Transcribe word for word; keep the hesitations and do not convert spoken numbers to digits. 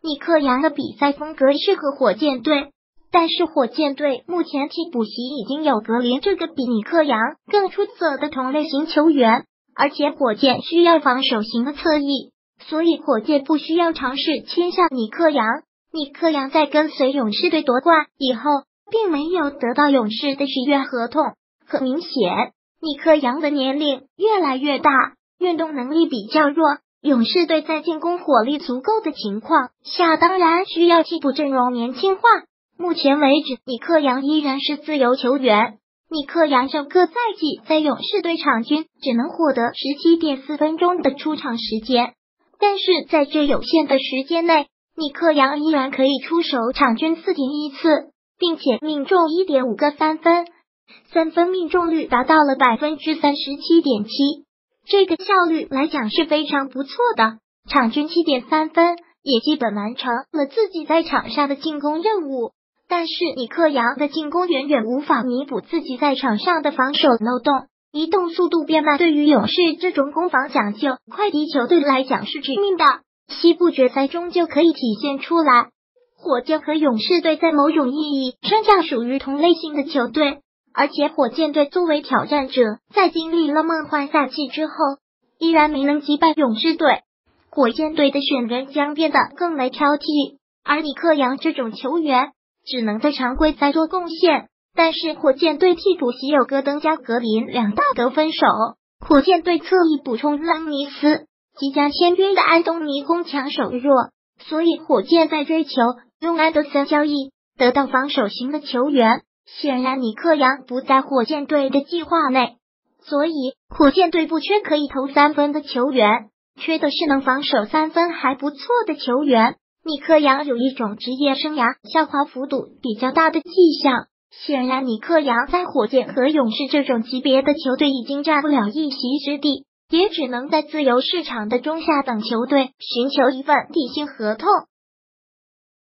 尼克杨的比赛风格适合火箭队，但是火箭队目前替补席已经有格林这个比尼克杨更出色的同类型球员，而且火箭需要防守型的侧翼，所以火箭不需要尝试签下尼克杨。尼克杨在跟随勇士队夺冠以后，并没有得到勇士的续约合同。很明显，尼克杨的年龄越来越大，运动能力比较弱，勇士队在进攻火力足够的情况下，当然需要替补阵容年轻化。目前为止，尼克杨依然是自由球员。尼克杨整个赛季在勇士队场均只能获得 十七点四 分钟的出场时间，但是在这有限的时间内，尼克杨依然可以出手场均 四点一 次，并且命中 一点五 个三分，三分命中率达到了 百分之三十七点七， 这个效率来讲是非常不错的，场均 七点三 分，也基本完成了自己在场上的进攻任务。但是尼克杨的进攻远远无法弥补自己在场上的防守漏洞，移动速度变慢，对于勇士这种攻防讲究快敌球队来讲是致命的。西部决赛中就可以体现出来，火箭和勇士队在某种意义上下属于同类型的球队，而且火箭队作为挑战者，在经历了梦幻赛季之后，依然没能击败勇士队，火箭队的选人将变得更为挑剔，而尼克杨这种球员只能在常规赛做贡献。但是火箭队替补席有戈登加格林两大得分手，火箭队侧翼补充朗尼斯，即将签约的安东尼攻强守弱，所以火箭在追求用安德森交易得到防守型的球员。显然尼克杨不在火箭队的计划内，所以火箭队不缺可以投三分的球员，缺的是能防守三分还不错的球员。尼克杨有一种职业生涯下滑幅度比较大的迹象，显然尼克杨在火箭和勇士这种级别的球队已经占不了一席之地，也只能在自由市场的中下等球队寻求一份底薪合同。